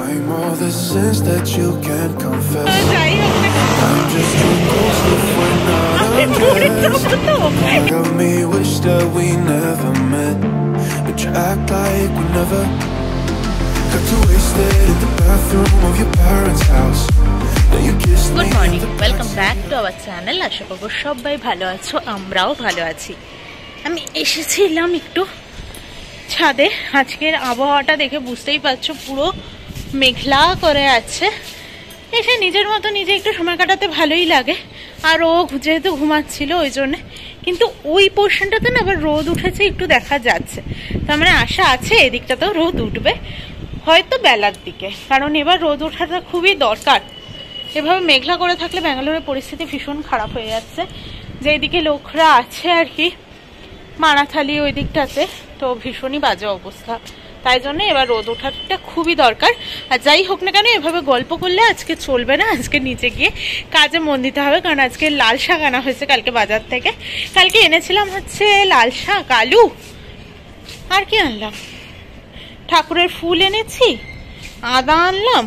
I'm all the sins that you can't confess. I'm just too close if we're not undressed. Part of me wish that we never met, but you act like we never. Got too wasted in the bathroom of your parents' house. Then you kissed me. Good morning, welcome back to our channel. আশা করব সবাই ভালো আছো, আমরাও ভালো আছি। আমি এসেছিলাম একটু ছাদে। আজকের আবহাওয়াটা দেখে বুঝতেই পারছো পুরো মেঘলা করে আছে। এসে নিজের মতো নিজে একটু সময় কাটাতে ভালোই লাগে। আর ও যেহেতু ঘুমাচ্ছিল ওই জন্য, কিন্তু ওই পোর্শনটাতে না আবার রোদ উঠেছে একটু দেখা যাচ্ছে। তার মানে আশা আছে এদিকটাতেও রোদ উঠবে, হয়তো বেলার দিকে, কারণ এবার রোদ ওঠাটা খুবই দরকার। এভাবে মেঘলা করে থাকলে ব্যাঙ্গালোরের পরিস্থিতি ভীষণ খারাপ হয়ে যাচ্ছে। যেদিকে লোকরা আছে আর কি মারাথালি ওই দিকটাতে, তো ভীষণই বাজে অবস্থা। তাই জন্য এবার রোদ ওঠাটা খুবই দরকার। আর যাই হোক না কেন এভাবে গল্প করলে আজকে চলবে না, আজকে নিচে গিয়ে কাজে মন দিতে হবে। কারণ আজকে লাল শাক আনা হয়েছে কালকে বাজার থেকে। কালকে এনেছিলাম হচ্ছে লাল শাক, আলু, আর কি আনলাম, ঠাকুরের ফুল এনেছি, আদা আনলাম,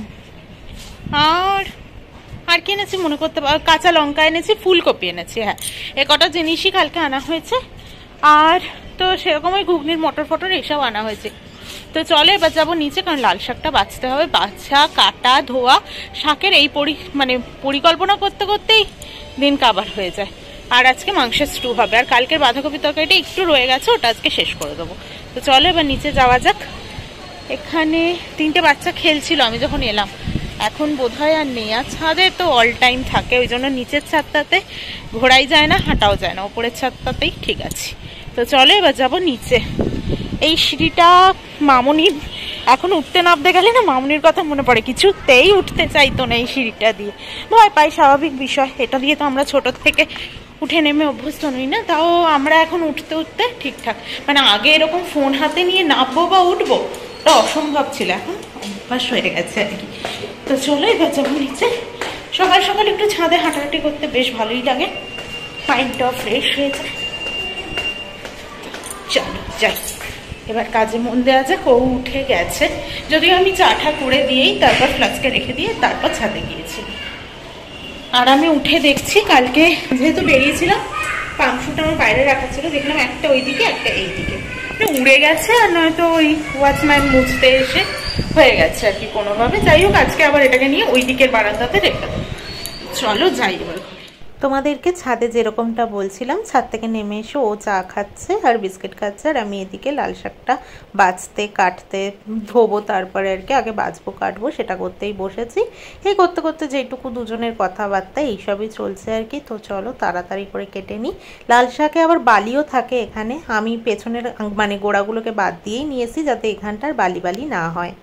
আর কি এনেছি মনে করতে, কাঁচা লঙ্কা এনেছি, ফুলকপি এনেছি। হ্যাঁ, এ কটা জিনিসই কালকে আনা হয়েছে। আর তো সেরকম ওই ঘুগনির মটর ফটর এসব আনা হয়েছে। তো চলে এবার যাবো নিচে, কারণ লাল শাকটা বাছতে হবে। বাছা, কাটা, ধোয়া, শাকের এই পরিকল্পনা করতে করতেই দিন কাবার হয়ে যায়। আর আজকে মাংসের স্টু হবে, আর কালকের বাঁধাকপি তরকারিটা একটু রয়ে গেছে, ওটা আজকে শেষ করে দেবো। তো চলো এবার নিচে যাওয়া যাক। এখানে 3টে বাচ্চা খেলছিল আমি যখন এলাম, এখন বোধহয় আর নেই। আর ছাদে তো অল টাইম থাকে, ওই জন্য নিচের ছাদটাতে ঘোরাই যায় না, হাঁটাও যায় না, ওপরের ছাদটাতেই ঠিক আছে। তো চলো এবার যাবো নিচে। এই সিঁড়িটা মামুনির, এখন উঠতে নামতে গেলে না মামুনির কথা মনে পড়ে, কিছুতেই উঠতে চাইতো না এই সিঁড়িটা দিয়ে, ভয় পাই, স্বাভাবিক বিষয়। এটা দিয়ে তো আমরা ছোট থেকে উঠে নেমে অভ্যস্ত নই না, তাও আমরা এখন উঠতে উঠতে ঠিকঠাক, মানে আগে এরকম ফোন হাতে নিয়ে নামবো বা উঠবো ওটা অসম্ভব ছিল, এখন অভ্যাস হয়ে গেছে আর কি। তো চলো এবার যাবো নিচে। সকাল সকাল একটু ছাদে হাঁটাহাঁটি করতে বেশ ভালোই লাগে, মাইন্ডটাও ফ্রেশ হয়ে যায়। চলো যাই, এবার কাজে মন দেওয়া যাক। ও উঠে গেছে, যদিও আমি চাটা করে দিয়েই তারপর ফ্লাস্কে রেখে দিয়ে তারপর ছাদে গিয়েছি। আর আমি উঠে দেখছি, কালকে যেহেতু বেরিয়েছিলাম পাম্পশুটা আমার বাইরে রাখা ছিল, দেখলাম একটা ওইদিকে একটা এইদিকে উড়ে গেছে, আর নয়তো ওই ওয়াচম্যান মুছতে এসে হয়ে গেছে আর কি কোনোভাবে। যাই হোক, আজকে আবার এটাকে নিয়ে ওই দিকের বারান্দাতে রেখে দেবো। চলো যাই এবার। তোমাদেরকে ছাদে যেরকমটা বলছিলাম, ছাদ থেকে নেমে এসে ও চা খাচ্ছে আর বিস্কিট খাচ্ছে, আর আমি এদিকে লাল শাকটা বাছতে কাটতে ধোবো, তারপরে আর কি আগে বাছবো কাটবো সেটা করতেই বসেছি। এই করতে করতে যেটুকু দুজনের কথাবার্তা এইসবই চলছে আর কি। তো চলো তাড়াতাড়ি করে কেটে নিই। লাল শাকে আবার বালিও থাকে এখানে, আমি পেছনের মানে গোড়াগুলোকে বাদ দিয়েই নিয়েছি যাতে এখানটার বালি বালি না হয়।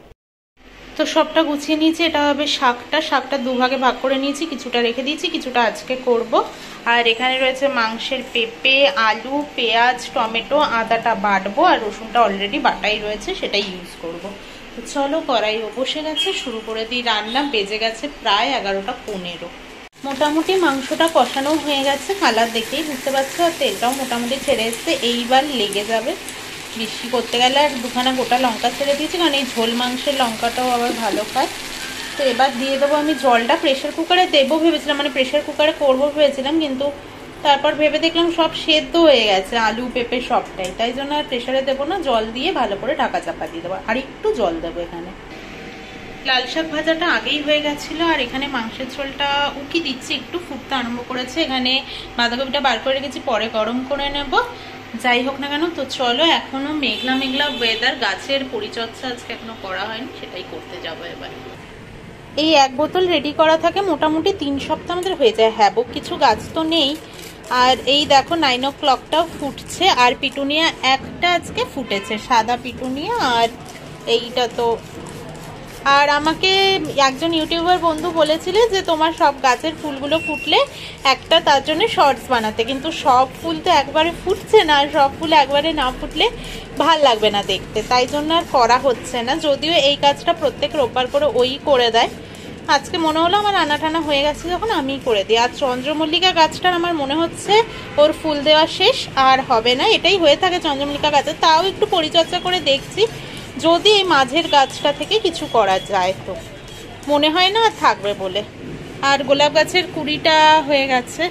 তো সবটা গুছিয়ে নিয়েছি। এটা হবে শাকটা দুভাগে ভাগ করে নিয়েছি, কিছুটা রেখে দিয়েছি, কিছুটা আজকে করব। আর এখানে রয়েছে মাংসের পেঁপে, আলু, পেঁয়াজ, টমেটো, আদাটা বাটবো, আর রসুনটা অলরেডি বাটাই রয়েছে সেটাই ইউজ করব। তো চলো কড়াইও বসে গেছে, শুরু করে দিই রান্না। বেজে গেছে প্রায় 11:15। মোটামুটি মাংসটা কষানো হয়ে গেছে, কালার দেখেই বুঝতে পারছো, আর তেলটাও মোটামুটি ছেড়ে এসছে। এইবার লেগে যাবে, বেশি করতে গেলে আর 2খানা গোটা লঙ্কা ছেড়ে দিয়েছি, কারণ এই ঝোল মাংসের লঙ্কাটাও আবার ভালো খায়। তো এবার দিয়ে দেবো আমি জলটা। প্রেশার কুকারে দেবো ভেবেছিলাম, মানে প্রেশার কুকারে করবো ভেবেছিলাম, কিন্তু তারপর ভেবে দেখলাম সব সেদ্ধ হয়ে গেছে, আলু পেঁপে সবটাই, তাই জন্য আর প্রেশারে দেবো না, জল দিয়ে ভালো করে ঢাকা চাপা দিয়ে দেবো। আর একটু জল দেবো এখানে। লাল শাক ভাজাটা আগেই হয়ে গেছিলো, আর এখানে মাংসের ঝোলটা উকি দিচ্ছি, একটু ফুটতে আরম্ভ করেছে। এখানে বাঁধাকপিটা বার করে রেখেছি, পরে গরম করে নেব। যাই হোক না কেন, তো চলো, এখনো মেঘলা মেঘলা ওয়েদার, গাছের পরিচর্যা আজকে এখনো করা হয়নি, সেটাই করতে যাবো এবার। এই 1 বোতল রেডি করা থাকে, মোটামুটি 3 সপ্তাহ আমাদের হয়ে যায়। হ্যাঁ, কিছু গাছ তো নেই। আর এই দেখো 9 o'clockটাও ফুটছে, আর পিটুনিয়া একটা আজকে ফুটেছে, সাদা পিটুনিয়া। আর এইটা তো, আর আমাকে একজন ইউটিউবার বন্ধু বলেছিল যে তোমার সব গাছের ফুলগুলো ফুটলে একটা তার জন্য শর্টস বানাতে, কিন্তু সব ফুল তো একবারে ফুটছে না, আর সব ফুল একবারে না ফুটলে ভাল লাগবে না দেখতে, তাই জন্য আর করা হচ্ছে না। যদিও এই কাজটা প্রত্যেক রোববার করে ওই করে দেয়, আজকে মনে হলো আমার আনা টানা হয়ে গেছে যখন আমিই করে দিই। আর চন্দ্রমল্লিকা গাছটার আমার মনে হচ্ছে ওর ফুল দেওয়া শেষ, আর হবে না, এটাই হয়ে থাকে চন্দ্রমল্লিকা গাছে। তাও একটু পরিচর্যা করে দেখছি, যদি এই মাঝের গাছটা থেকে কিছু করা যায়, তো মনে হয় না থাকবে বলে। আর গোলাপ গাছের কুড়িটা হয়ে গেছে,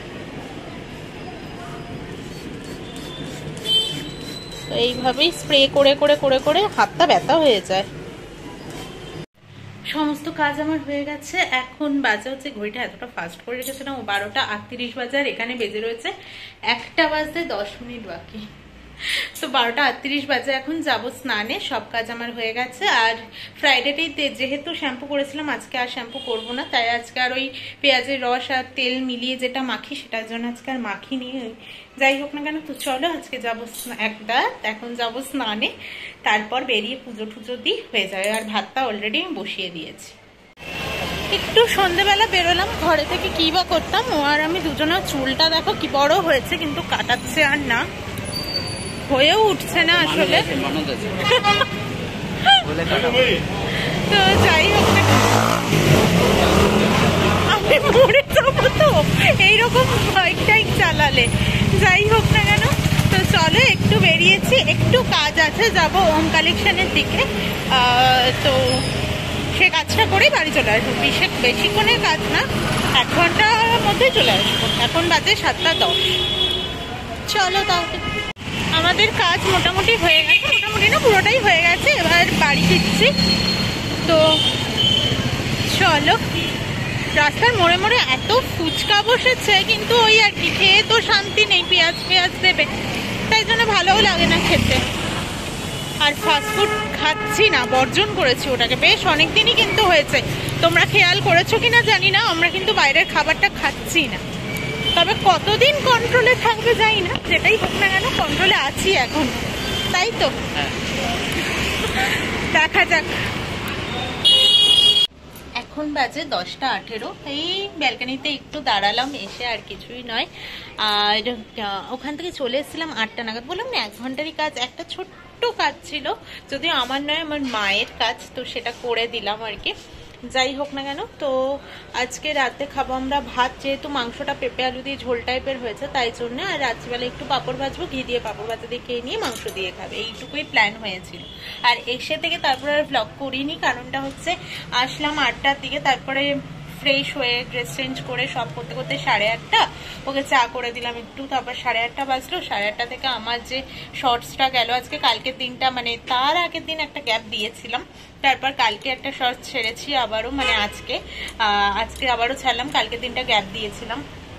তো এইভাবেই স্প্রে করে করে করে করে হাতটা ব্যথা হয়ে যায়। সমস্ত কাজ আমার হয়ে গেছে। এখন বাজে হচ্ছে, ঘড়িটা এতটা ফাস্ট করে রেখেছে না, ও 12টা 38 বাজে, আর এখানে বেজে রয়েছে 1টা বাজতে 10 মিনিট বাকি। তো 12টা 38 বাজে, এখন যাব স্নানে। সব কাজ আমার হয়ে গেছে। আর ফ্রাইডেতেই যেহেতু শ্যাম্পু করেছিলাম, আজকে আর শ্যাম্পু করব না, তাই আজকে আর ওই পেঁয়াজের রস আর তেল মিলিয়ে যেটা মাখি সেটার জন্য আজকে আর মাখি নি। যাই হোক না কেন, তো চলো আজকে যাবো এখন যাব স্নানে, তারপর বেরিয়ে পুজো টুজো দিই হয়ে যায়। আর ভাতটা অলরেডি আমি বসিয়ে দিয়েছি। একটু সন্ধ্যেবেলা বেরোলাম ঘরে থেকে, কি বা করতাম। ও আর আমি দুজনের চুলটা দেখো কি বড় হয়েছে, কিন্তু কাটাচ্ছে আর না, হয়েও উঠছে না আসলে। তো যাই হোক না, আমি মরে যাবো তো এইরকম বাইক টাইক চালালে। যাই হোক না কেন, তো চলো একটু বেরিয়েছি, একটু কাজ আছে, যাব ওম কালেকশনের দিকে। তো সে কাজটা করেই বাড়ি চলে আসবো। বেশিক্ষণের কাজ না, 1 ঘন্টার মধ্যে চলে আসবো। এখন বাজে 7টা 10। চলো তাহলে, আমাদের কাজ মোটামুটি হয়ে গেছে, মোটামুটি না পুরোটাই হয়ে গেছে। এবার বাড়ি ফিরছি। তো চলো, রাস্তার মোড়ে মোড়ে এত ফুচকা বসেছে, কিন্তু ওই আর কি, খেয়ে তো শান্তি নেই, পেঁয়াজ দেবে, তাই জন্য ভালোও লাগে না খেতে। আর ফাস্টফুড খাচ্ছি না, বর্জন করেছি ওটাকে, বেশ অনেকদিনই কিন্তু হয়েছে। তোমরা খেয়াল করেছো কিনা জানি না, আমরা কিন্তু বাইরের খাবারটা খাচ্ছি না। তবে কতদিন কন্ট্রোলে থাকবে জানি না, যেটাই হোক না কেন কন্ট্রোলে আছি এখন, তাই তো দেখা যাক। এখন বাজে 10টা 18। এই ব্যালকানিতে একটু দাঁড়ালাম, এসে আর কিছুই নয়। আর ওখান থেকে চলে এসেছিলাম 8টা নাগাদ। বললাম না 1 ঘন্টারই কাজ, একটা ছোট্ট কাজ ছিল, যদিও আমার নয়, আমার মায়ের কাজ, তো সেটা করে দিলাম আর কি। যাই হোক না কেন, তো আজকে রাতে খাবো আমরা ভাত, যেহেতু মাংসটা পেঁপে আলু দিয়ে ঝোল টাইপের হয়েছে তাই জন্য। আর রাত্রিবেলা একটু পাঁপড় ভাজবো, ঘি দিয়ে পাঁপড় ভাজা দিয়ে খেয়ে নিয়ে মাংস দিয়ে খাবে, এইটুকুই প্ল্যান হয়েছিল। আর এসে থেকে তারপরে আর ব্লগ করিনি, কারণটা হচ্ছে আসলাম 8টার দিকে, তারপরে ফ্রেশ হয়ে ড্রেস চেঞ্জ করে সব করতে করতে 8:30, ওকে চা করে দিলাম একটু, তারপর 8:30 বাজলো। 8:30 থেকে আমার যে শর্টসটা গেল আজকে, কালকের দিনটা মানে তার আগের দিন একটা গ্যাপ দিয়েছিলাম, তারপর কালকে একটা শর্টস ছেড়েছি আবারও, মানে আজকে আবারও ছাড়লাম, কালকের দিনটা গ্যাপ দিয়েছিলাম।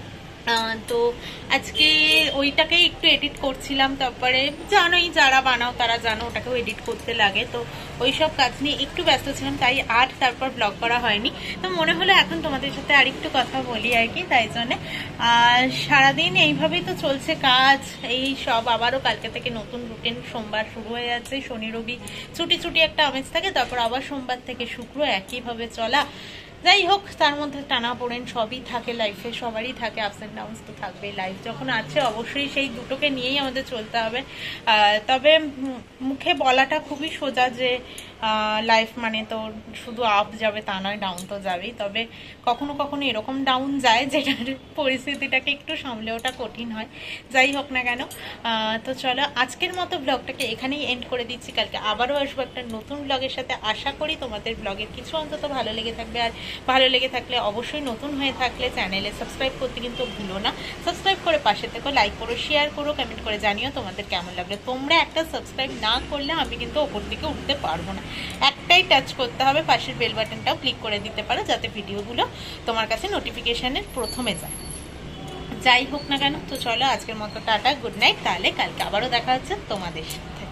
তো আজকে ওইটাকে একটু এডিট করছিলাম, তারপরে জানোই যারা বানাও তারা জানো ওটাকেও এডিট করতে লাগে, তো ওইসব কাজ নিয়ে একটু ব্যস্ত ছিলাম, তাই আর তারপর ব্লগ করা হয়নি। তো মনে হলো এখন তোমাদের সাথে আরেকটু কথা বলি আর কি, তাই জন্যে। আর সারাদিন এইভাবেই তো চলছে কাজ, এই সব। আবারও কালকে থেকে নতুন রুটিন, সোমবার শুরু হয়ে যাচ্ছে, শনি রবি ছুটি একটা আমেজ থাকে, তারপর আবার সোমবার থেকে শুক্র একইভাবে চলা। যাই হোক, তার মধ্যে টানাপোড়েন সবই থাকে লাইফে, সবারই থাকে, আপস অ্যান্ড ডাউনস তো থাকবেই। লাইফ যখন আছে অবশ্যই সেই দুটোকে নিয়েই আমাদের চলতে হবে। তবে মুখে বলাটা খুবই সোজা যে লাইফ মানে তো শুধু আপ যাবে তা নয়, ডাউন তো যাবেই। তবে কখনো কখনো এরকম ডাউন যায় যেটার পরিস্থিতিটাকে একটু সামলে ওটা কঠিন হয়। যাই হোক না কেন, তো চলো আজকের মতো ব্লগটাকে এখানেই এন্ড করে দিচ্ছি। কালকে আবারও আসবো একটা নতুন ব্লগের সাথে। আশা করি তোমাদের ব্লগের কিছু অন্তত ভালো লেগে থাকবে। আর ভালো লেগে থাকলে অবশ্যই, নতুন হয়ে থাকলে চ্যানেলে সাবস্ক্রাইব করতে কিন্তু ভুলো না। সাবস্ক্রাইব করে পাশে থেকো, লাইক করো, শেয়ার করো, কমেন্ট করে জানিও তোমাদের কেমন লাগলো। তোমরা একটা সাবস্ক্রাইব না করলে আমি কিন্তু ওপর দিকে উঠতে পারবো না, একটাই টাচ করতে হবে, পাশের বেল বাটনটাও ক্লিক করে দিতে পারো, যাতে ভিডিওগুলো তোমার কাছে নোটিফিকেশনের প্রথমে যায়। যাই হোক না কেন, তো চলো আজকের মতো টাটা, গুড নাইট। তাহলে কালকে আবারও দেখা হচ্ছে তোমাদের সাথে।